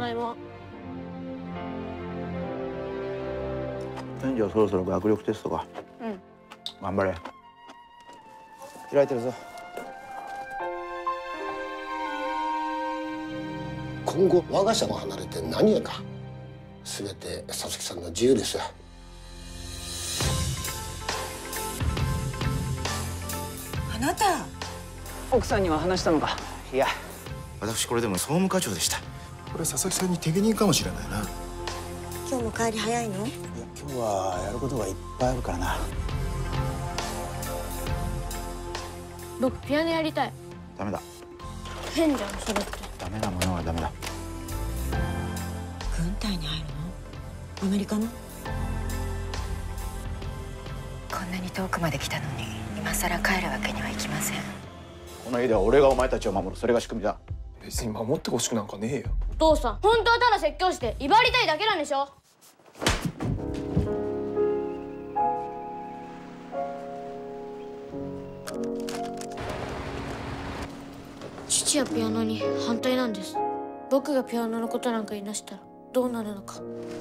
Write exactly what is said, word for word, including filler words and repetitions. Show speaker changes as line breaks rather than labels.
いもん。
天井そろそろ学力テストか。
うん。
頑張れ。開いてるぞ。
今後我が社を離れて何やか全て佐々木さんの自由ですよ。
あなた
奥さんには話したのか。
いや、私これでも総務課長でした。
これ佐々木さんに適任かもしれないな。
今日も帰り早いの？
いや、今日はやることがいっぱいあるからな。
僕ピアノやりたい。
ダメだ。
変じゃんそれって。
ダメなものはダメだ。
軍隊に入るの？アメリカの？
こんなに遠くまで来たのに今さら帰るわけにはいきません。
この家では俺がお前たちを守る。それが仕組みだ。
別に守ってほしくなんかねえよ。
お父さん本当はただ説教して威張りたいだけなんでしょ。父はピアノに反対なんです。僕がピアノのことなんか言い出したらどうなるのか。